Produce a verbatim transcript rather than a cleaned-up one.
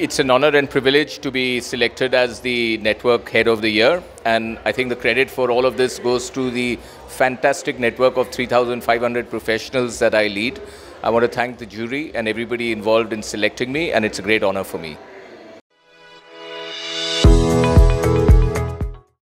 It's an honor and privilege to be selected as the Network Head of the Year, and I think the credit for all of this goes to the fantastic network of three thousand five hundred professionals that I lead. I want to thank the jury and everybody involved in selecting me, and it's a great honor for me.